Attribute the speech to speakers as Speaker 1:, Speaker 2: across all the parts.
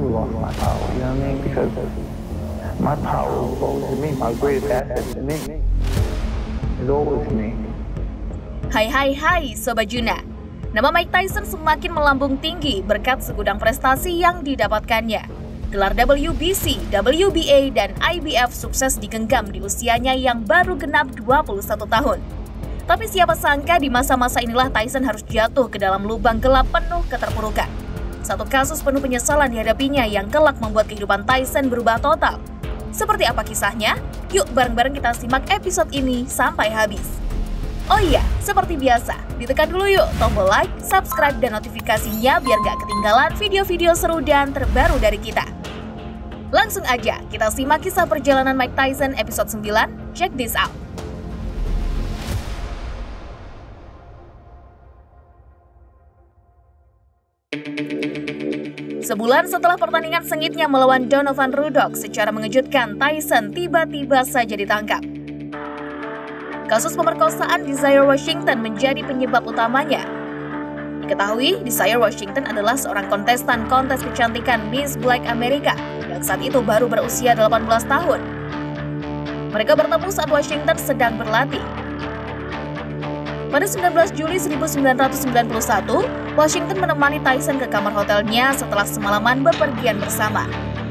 Speaker 1: never lost my power, you know what I mean? Because my power is always me, my greatest asset to me. It's always me.
Speaker 2: Hai Sobat Juna. Nama Mike Tyson semakin melambung tinggi berkat segudang prestasi yang didapatkannya. Gelar WBC, WBA, dan IBF sukses digenggam di usianya yang baru genap 21 tahun. Tapi siapa sangka di masa-masa inilah Tyson harus jatuh ke dalam lubang gelap penuh keterpurukan. Satu kasus penuh penyesalan dihadapinya yang kelak membuat kehidupan Tyson berubah total. Seperti apa kisahnya? Yuk bareng-bareng kita simak episode ini sampai habis. Oh iya, seperti biasa, ditekan dulu yuk tombol like, subscribe, dan notifikasinya biar gak ketinggalan video-video seru dan terbaru dari kita. Langsung aja, kita simak kisah perjalanan Mike Tyson episode 9, check this out. Sebulan setelah pertandingan sengitnya melawan Donovan Ruddock secara mengejutkan, Tyson tiba-tiba saja ditangkap. Kasus pemerkosaan Desire Washington menjadi penyebab utamanya. Diketahui, Desire Washington adalah seorang kontestan kontes kecantikan Miss Black America yang saat itu baru berusia 18 tahun. Mereka bertemu saat Washington sedang berlatih. Pada 19 Juli 1991, Washington menemani Tyson ke kamar hotelnya setelah semalaman bepergian bersama.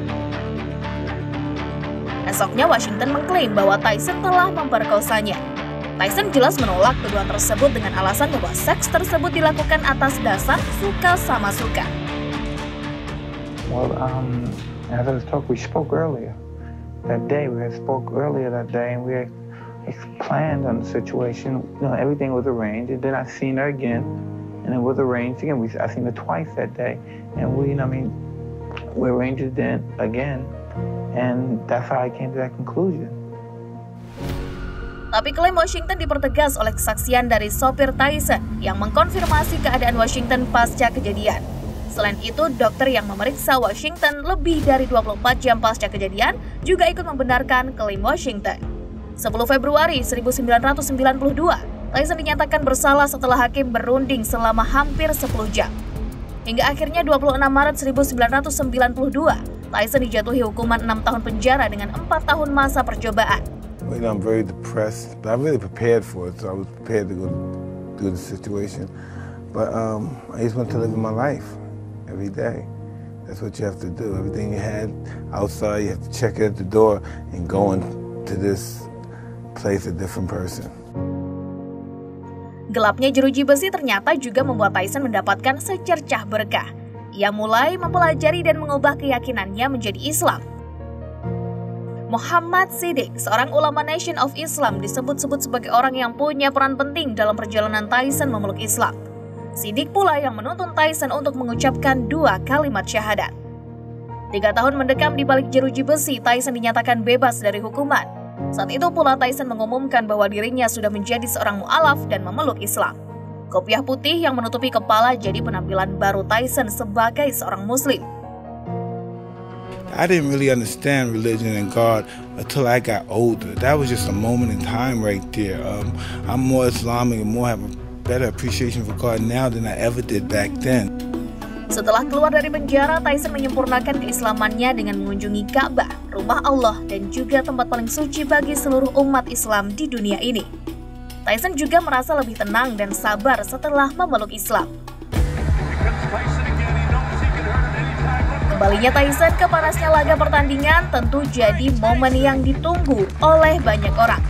Speaker 2: Esoknya Washington mengklaim bahwa Tyson telah memperkosanya. Tyson jelas menolak tuduhan tersebut dengan alasan bahwa seks tersebut dilakukan atas dasar suka sama suka.
Speaker 1: Well, as I talked, we spoke earlier that day. We had spoke earlier that day, and we had planned on the situation. You know, everything was arranged, and then I seen her again, and it was arranged again. I seen her twice that day, and we arranged it then again, and that's how I came to that conclusion.
Speaker 2: Tapi klaim Washington dipertegas oleh kesaksian dari sopir Tyson yang mengkonfirmasi keadaan Washington pasca kejadian. Selain itu, dokter yang memeriksa Washington lebih dari 24 jam pasca kejadian juga ikut membenarkan klaim Washington. 10 Februari 1992, Tyson dinyatakan bersalah setelah hakim berunding selama hampir 10 jam. Hingga akhirnya 26 Maret 1992, Tyson dijatuhi hukuman 6 tahun penjara dengan 4 tahun masa percobaan.
Speaker 3: You know, I'm very depressed, but I really prepared for it, so I was prepared to go through the situation. But I just want to live my life every day. That's what you have to do. Everything you had outside, you have to check it at the door and go into this place a different person.
Speaker 2: Gelapnya jeruji besi ternyata juga membuat Tyson mendapatkan secercah berkah. Ia mulai mempelajari dan mengubah keyakinannya menjadi Islam. Muhammad Siddiq, seorang ulama Nation of Islam, disebut-sebut sebagai orang yang punya peran penting dalam perjalanan Tyson memeluk Islam. Siddiq pula yang menuntun Tyson untuk mengucapkan 2 kalimat syahadat. 3 tahun mendekam di balik jeruji besi, Tyson dinyatakan bebas dari hukuman. Saat itu pula Tyson mengumumkan bahwa dirinya sudah menjadi seorang mu'alaf dan memeluk Islam. Kopiah putih yang menutupi kepala jadi penampilan baru Tyson sebagai seorang Muslim.
Speaker 3: I didn't really understand religion and God until I got older. That was just a moment in time right there. I'm more Islamic and more have a better appreciation for God now than I ever did back then.
Speaker 2: Setelah keluar dari penjara, Tyson menyempurnakan keislamannya dengan mengunjungi Ka'bah, rumah Allah, dan juga tempat paling suci bagi seluruh umat Islam di dunia ini. Tyson juga merasa lebih tenang dan sabar setelah memeluk Islam. Kembalinya Tyson ke panasnya laga pertandingan tentu jadi momen yang ditunggu oleh banyak orang.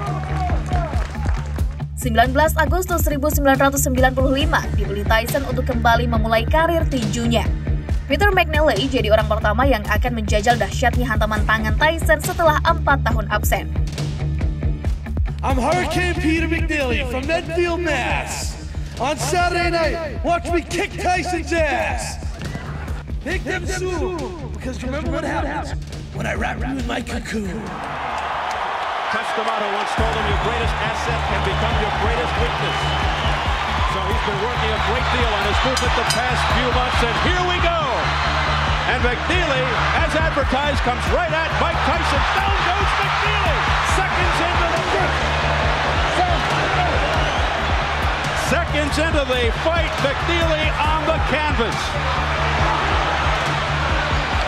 Speaker 2: 19 Agustus 1995 dipilih Tyson untuk kembali memulai karir tinjunya. Peter McNally jadi orang pertama yang akan menjajal dahsyatnya hantaman tangan Tyson setelah 4 tahun absen.
Speaker 4: I'm Hurricane Peter McNally from Medfield, Mass. On Saturday night, watch me kick Tyson's ass. Make them sue, because remember what happens when I wrap you in my cocoon.
Speaker 5: Testamano once told him your greatest asset can become your greatest weakness. So he's been working a great deal on his movement the past few months, and here we go. And McNeely, as advertised, comes right at Mike Tyson. Down goes McNeely. Seconds into the fight, McNeely on the canvas.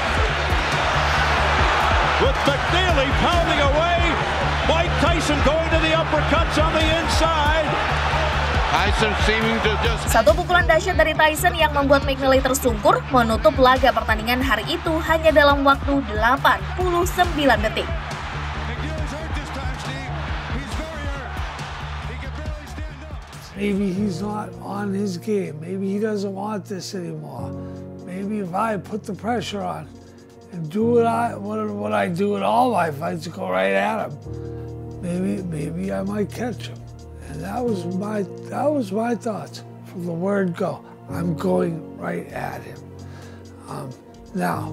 Speaker 5: uppercuts on the inside.
Speaker 6: Tyson seeming to just...
Speaker 2: Satu pukulan dahsyat dari Tyson yang membuat McNeely tersungkur menutup laga pertandingan hari itu hanya dalam waktu 89 detik.
Speaker 7: Maybe he's not on his game. Maybe he doesn't want this anymore. Maybe if I put the pressure on and do what I do in all my fights, go right at him, maybe I might catch him. And that was my thoughts from the word go. I'm going right at him. Now.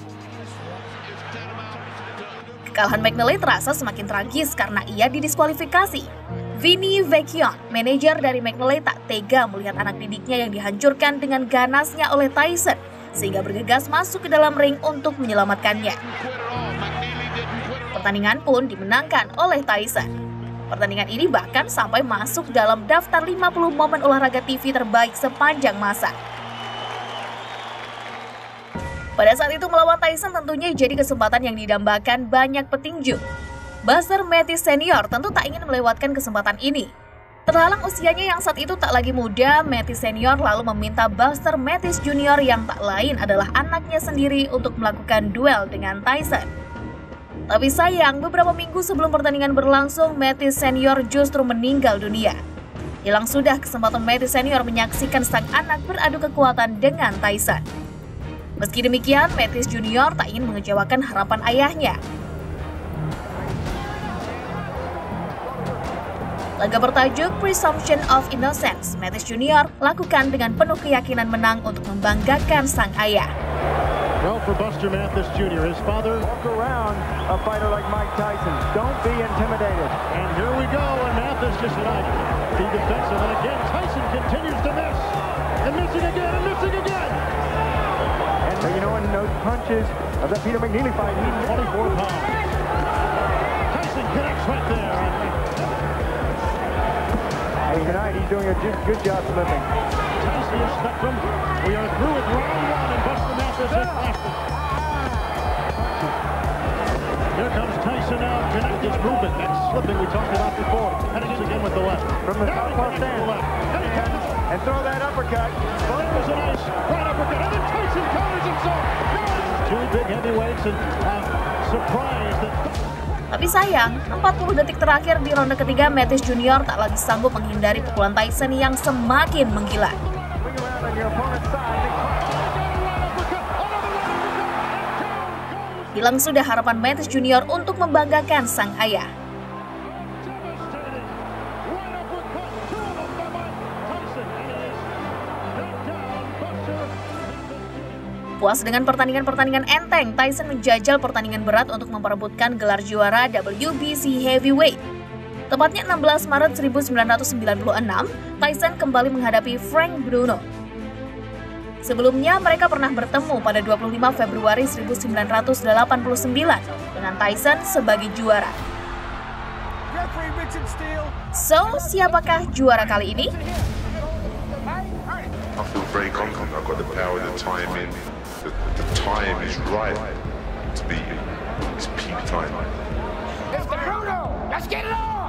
Speaker 2: Kekalahan McNeely terasa semakin tragis karena ia didiskualifikasi. Vinny Vecchione, manajer dari McNeely, tak tega melihat anak didiknya yang dihancurkan dengan ganasnya oleh Tyson, sehingga bergegas masuk ke dalam ring untuk menyelamatkannya. Pertandingan pun dimenangkan oleh Tyson. Pertandingan ini bahkan sampai masuk dalam daftar 50 momen olahraga TV terbaik sepanjang masa. Pada saat itu melawan Tyson tentunya jadi kesempatan yang didambakan banyak petinju. Buster Mathis Senior tentu tak ingin melewatkan kesempatan ini. Terhalang usianya yang saat itu tak lagi muda, Mathis Senior lalu meminta Buster Mathis Junior yang tak lain adalah anaknya sendiri untuk melakukan duel dengan Tyson. Tapi sayang, beberapa minggu sebelum pertandingan berlangsung, Mathis Senior justru meninggal dunia. Hilang sudah kesempatan Mathis Senior menyaksikan sang anak beradu kekuatan dengan Tyson. Meski demikian, Mathis Junior tak ingin mengecewakan harapan ayahnya. Laga bertajuk Presumption of Innocence, Mathis Junior lakukan dengan penuh keyakinan menang untuk membanggakan sang ayah.
Speaker 5: Well, for Buster Mathis Jr., his father...
Speaker 8: Walk around a fighter like Mike Tyson. Don't be intimidated.
Speaker 5: And here we go, and Mathis just like be defensive. And again, Tyson continues to miss. And missing again, and missing again.
Speaker 8: And you know, in those punches of that Peter McNeely fight, he's
Speaker 5: 24 pounds. Tyson connects right there.
Speaker 8: Tonight he's doing a good job slipping.
Speaker 5: Tyson is spectrum. We are through with round one, and Buster Mathis has lost it. Here comes Tyson now. Connect his movement. That's slipping we talked about before. And it is again with the left.
Speaker 8: From the southpaw stand. And throw that uppercut.
Speaker 5: Well, that was a nice right uppercut. And then Tyson counters himself. Two big heavyweights and surprised that...
Speaker 2: Tapi sayang, 40 detik terakhir di ronde ketiga, Mathis Junior tak lagi sanggup menghindari pukulan Tyson yang semakin menggila. Hilang sudah harapan Mathis Junior untuk membanggakan sang ayah. Puas dengan pertandingan-pertandingan enteng, Tyson menjajal pertandingan berat untuk memperebutkan gelar juara WBC Heavyweight. Tepatnya 16 Maret 1996, Tyson kembali menghadapi Frank Bruno. Sebelumnya, mereka pernah bertemu pada 25 Februari 1989 dengan Tyson sebagai juara. So, siapakah juara kali ini?
Speaker 9: I feel very confident. I've got the power, the timing. The time is right to beat him. It's peak time.
Speaker 10: It's Bruno! Let's get it on!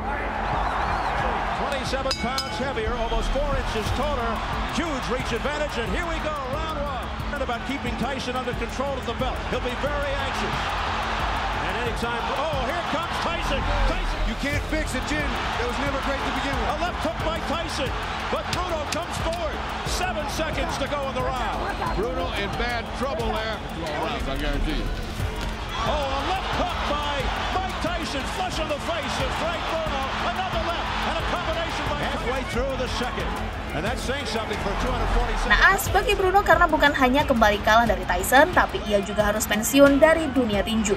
Speaker 5: 27 pounds heavier, almost 4 inches taller. Huge reach advantage, and here we go, round one. And about keeping Tyson under control of the belt. He'll be very anxious. And anytime, oh, here comes Tyson. Tyson.
Speaker 11: You can't fix it, Jim. It was never great to begin with.
Speaker 5: A left hook by Tyson, but Bruno comes forward. 7 seconds to go in the round.
Speaker 6: Bruno in bad trouble there. Rounds, I guarantee you.
Speaker 5: Oh, a left hook by Mike Tyson, flush in the face of Frank Bruno. Another left, and a combination by halfway through the second. And that's saying something for 246.
Speaker 2: Naas bagi Bruno karena bukan hanya kembali kalah dari Tyson, tapi ia juga harus pensiun dari dunia tinju.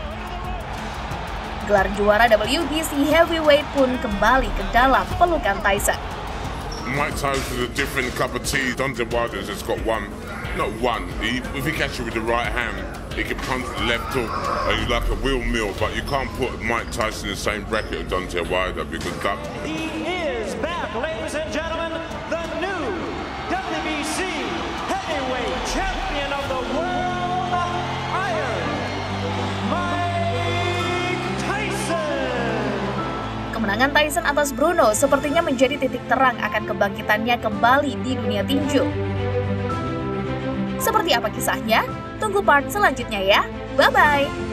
Speaker 2: Gelar juara WBC Heavyweight pun kembali ke dalam pelukan Tyson.
Speaker 9: Mike Tyson is a different cup of tea. Deontay Wilder's just got one, not one. If he catches you with the right hand, he can punch the left hook. He's like a real meal, but you can't put Mike Tyson in the same bracket as Deontay Wilder because that.
Speaker 12: He is back, ladies and gentlemen, the new WBC Heavyweight Champion of the World, Iron Mike Tyson.
Speaker 2: Kemenangan Kemenangan Tyson atas Bruno sepertinya menjadi titik terang akan kebangkitannya kembali di dunia tinju. Seperti apa kisahnya? Tunggu part selanjutnya ya. Bye-bye!